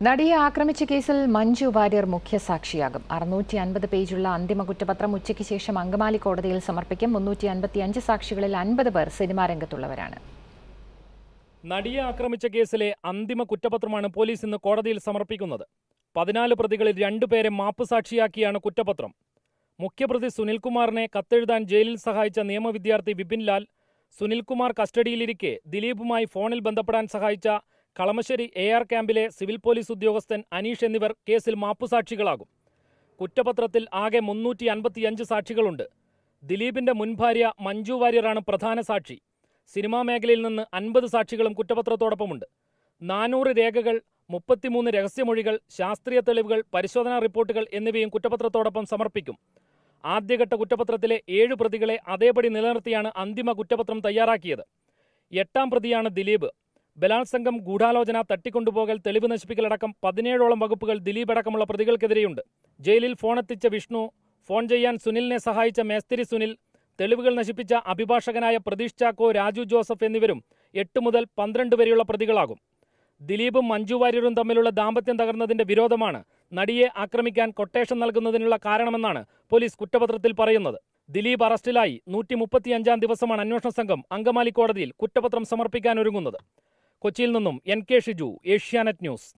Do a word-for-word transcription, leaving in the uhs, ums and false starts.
നടിയെ ആക്രമിച്ച കേസിൽ മഞ്ജു വാര്യർ മുഖ്യസാക്ഷിയാകും. അറുന്നൂറ്റി അൻപത് പേജുള്ള അന്തിമ കുറ്റപത്രം ഉച്ചയ്ക്ക് ശേഷം അങ്കമാലി കോടതിയിൽ സമർപ്പിക്കും. മുന്നൂറ്റി അൻപത്തി അഞ്ച് സാക്ഷികളിൽ അൻപത് പേർ സിനിമാ രംഗത്തുള്ളവരാണ്. നടിയെ ആക്രമിച്ച കേസിലെ അന്തിമ കുറ്റപത്രമാണ് പോലീസ് ഇന്ന് കോടതിയിൽ സമർപ്പിക്കുന്നത്. പതിനാല് പ്രതികളിൽ രണ്ടുപേരെ മാപ്പുസാക്ഷിയാക്കിയാണ് കുറ്റപത്രം. മുഖ്യപ്രതി സുനിൽകുമാറിനെ കത്തെഴുതാൻ ജയിലിൽ സഹായിച്ച നിയമവിദ്യാർത്ഥി വിപിൻ ലാൽ, സുനിൽകുമാർ കസ്റ്റഡിയിലിരിക്കെ ദിലീപുമായി ഫോണിൽ ബന്ധപ്പെടാൻ സഹായിച്ച കളമശ്ശേരി എ ആർ ക്യാമ്പിലെ സിവിൽ പോലീസ് ഉദ്യോഗസ്ഥൻ അനീഷ് എന്നിവർ കേസിൽ മാപ്പുസാക്ഷികളാകും. കുറ്റപത്രത്തിൽ ആകെ മുന്നൂറ്റി അൻപത്തിയഞ്ച് സാക്ഷികളുണ്ട്. ദിലീപിന്റെ മുൻ ഭാര്യ മഞ്ജു വാര്യറാണ് പ്രധാന സാക്ഷി. സിനിമാ മേഖലയിൽ നിന്ന് അൻപത് സാക്ഷികളും കുറ്റപത്രത്തോടൊപ്പമുണ്ട്. നാനൂറ് രേഖകൾ, മുപ്പത്തിമൂന്ന് രഹസ്യമൊഴികൾ, ശാസ്ത്രീയ തെളിവുകൾ, പരിശോധനാ റിപ്പോർട്ടുകൾ എന്നിവയും കുറ്റപത്രത്തോടൊപ്പം സമർപ്പിക്കും. ആദ്യഘട്ട കുറ്റപത്രത്തിലെ ഏഴ് പ്രതികളെ അതേപടി നിലനിർത്തിയാണ് അന്തിമ കുറ്റപത്രം തയ്യാറാക്കിയത്. എട്ടാം പ്രതിയാണ് ദിലീപ്. ബലാത്സംഗം, ഗൂഢാലോചന, തട്ടിക്കൊണ്ടുപോകൽ, തെളിവ് നശിപ്പിക്കലടക്കം പതിനേഴോളം വകുപ്പുകൾ ദിലീപ് അടക്കമുള്ള പ്രതികൾക്കെതിരെയുണ്ട്. ജയിലിൽ ഫോണെത്തിച്ച വിഷ്ണു, ഫോൺ ചെയ്യാൻ സുനിലിനെ സഹായിച്ച മേസ്തിരി സുനിൽ, തെളിവുകൾ നശിപ്പിച്ച അഭിഭാഷകനായ പ്രതീഷ് ചാക്കോ, രാജു ജോസഫ് എന്നിവരും എട്ട് മുതൽ പന്ത്രണ്ട് വരെയുള്ള പ്രതികളാകും. ദിലീപും മഞ്ജു വാര്യരും തമ്മിലുള്ള ദാമ്പത്യം തകർന്നതിന്റെ വിരോധമാണ് നടിയെ ആക്രമിക്കാൻ കൊട്ടേഷൻ നൽകുന്നതിനുള്ള കാരണമെന്നാണ് പോലീസ് കുറ്റപത്രത്തിൽ പറയുന്നത്. ദിലീപ് അറസ്റ്റിലായി നൂറ്റി മുപ്പത്തിയഞ്ചാം ദിവസമാണ് അന്വേഷണ സംഘം അങ്കമാലി കോടതിയിൽ കുറ്റപത്രം സമർപ്പിക്കാനൊരുങ്ങുന്നത്. കൊച്ചിയിൽ നിന്നും N K Shiju, Asianet news.